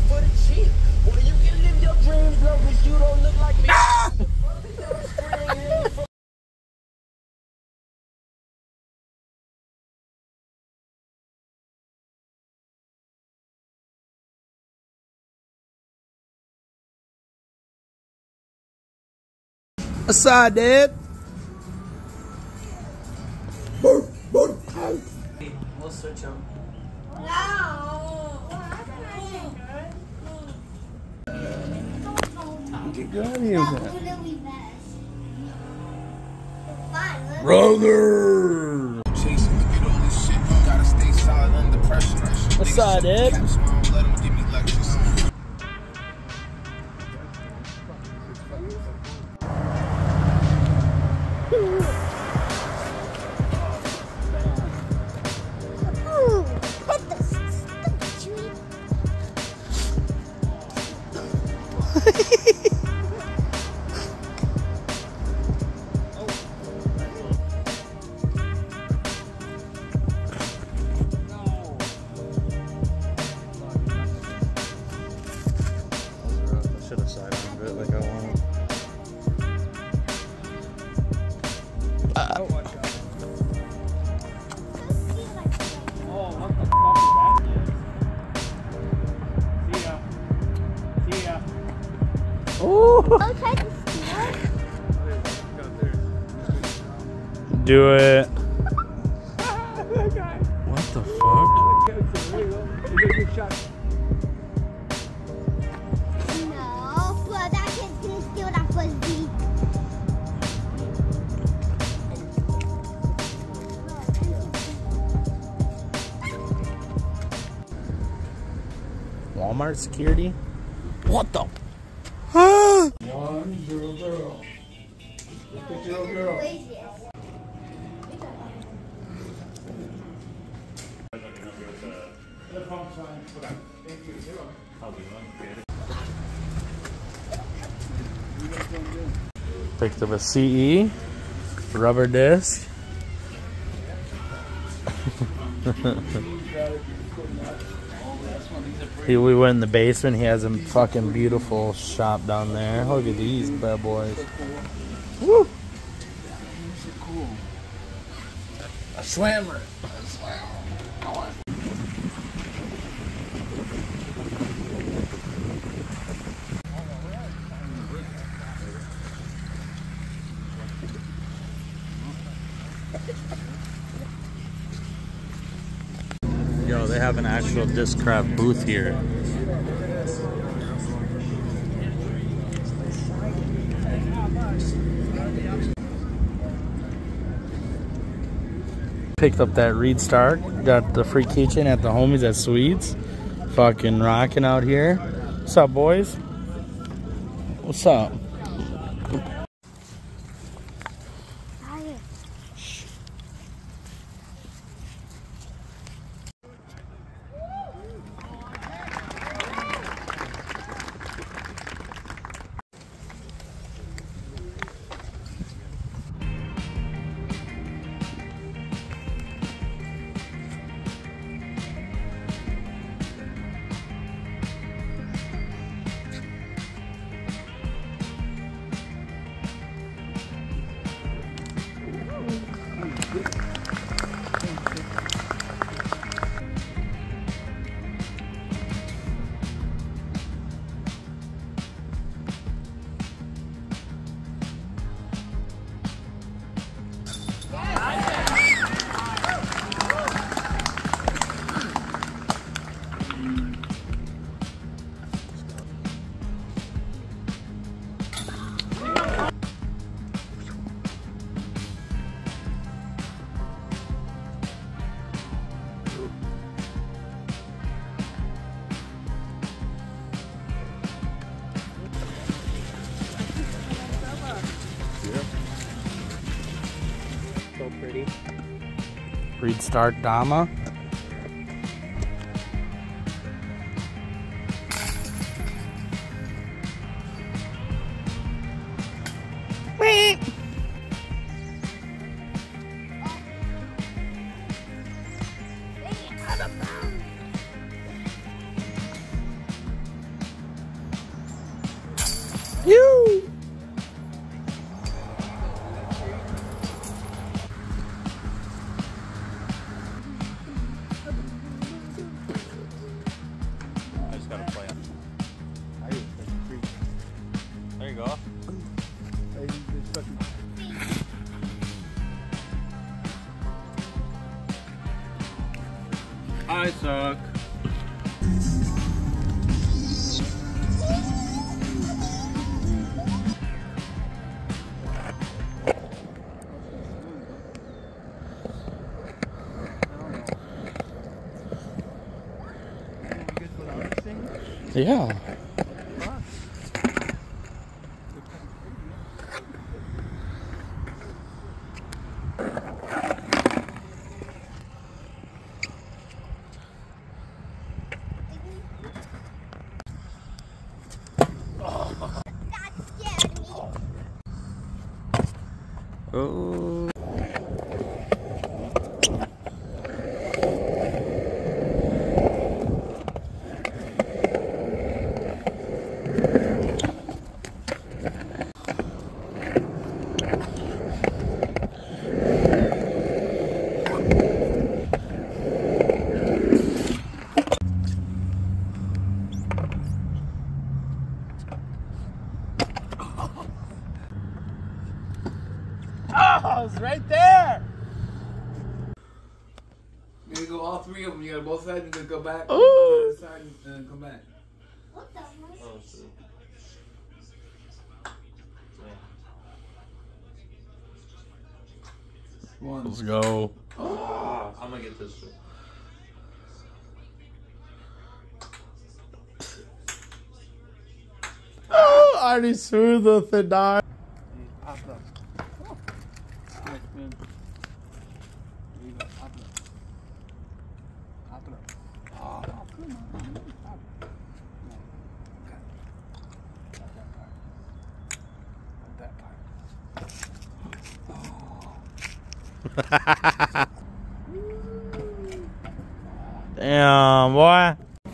for the cheap. Well, you can live your dreams long as you don't look like me. Aside, Dad. We'll switch them. Get going here. Brother. Chasing to get all this shit, gotta stay solid under pressure. Aside, Ed. Let them give me lectures. Should have sidearmed it like I wanted. Oh, watch out. Oh, what the fuck is that? See ya. Oh! I'll try to steal it. Do it. That guy. What the fuck? There you go. You get a good shot. No, but that kid's gonna steal that frisbee. Walmart security? What the? 1-0-0. Picture of girl. Picked up a CE, rubber disc. We went in the basement. He has a fucking beautiful shop down there. Look at these bad boys. Woo! These are cool. A swimmer. Yo, they have an actual Discraft booth here. Picked up that Reed Stark. Got the free kitchen at the homies at Swedes. Fucking rocking out here. What's up, boys? What's up? So pretty. Reed Stark Dama. You. I just gotta play it. There you go. I suck. Yeah. That scared me. Oh. Oh, it's right there. You gotta go all three of them. You gotta both sides and then go back. Ooh. To the side and then come back. What the fuck? Oh, shit. One. Let's go. Oh, I'm gonna get this shit. Oh, I already smooth with the dog. Pop it up. Nice, man. There you go. Pop it up. Pop it up. Oh, come on. Pop it. No. Okay. Not that part. Not that part. Damn, boy.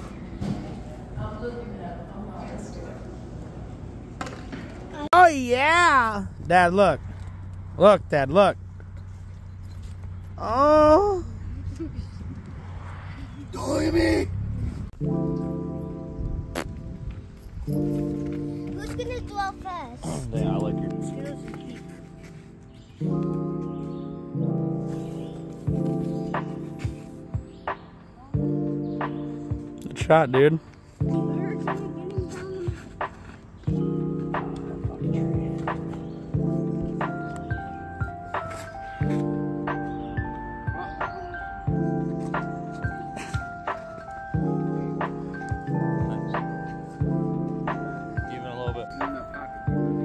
Oh, yeah. Dad, look. Look, Dad, look. Oh. Don't look at me. Who's gonna dwell first? Yeah, I like your. Good shot, dude. Even a little bit. In that pocket.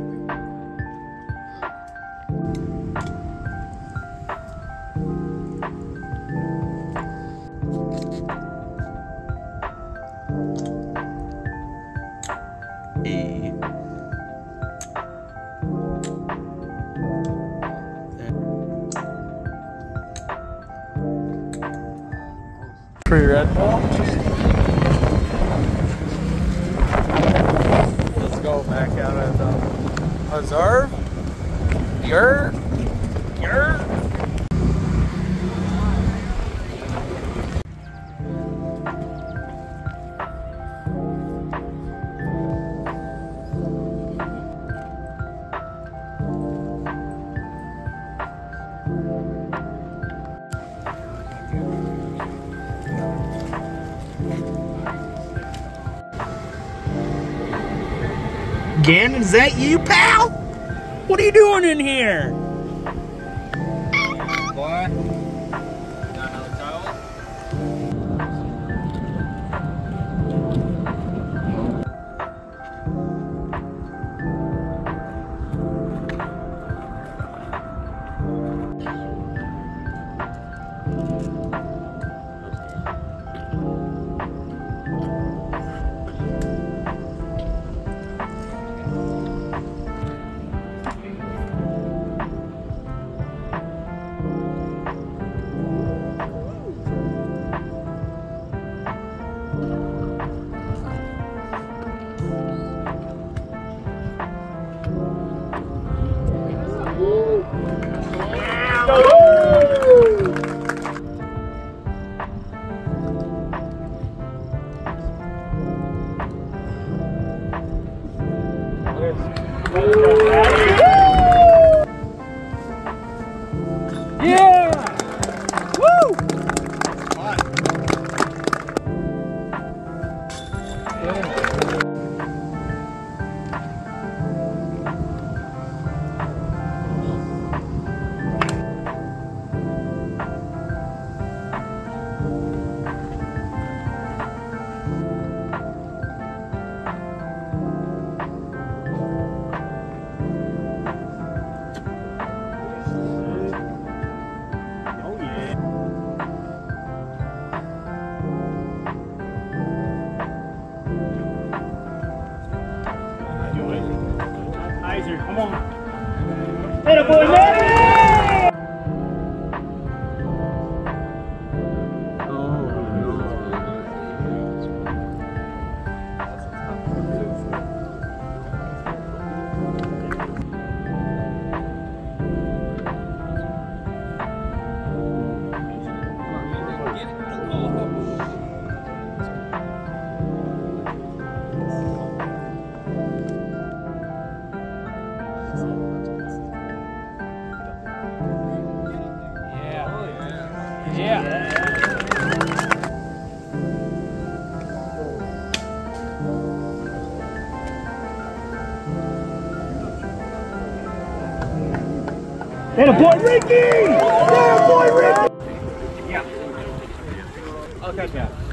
E. Free Red Bull. Let's go back out at the reserve. Yer. Gannon, is that you, pal? What are you doing in here? Boy. Got another towel? Yeah! Woo! Come on. Hit it, boy, man! Yeah. That a boy Ricky! That a boy Ricky! Yeah. I'll catch that.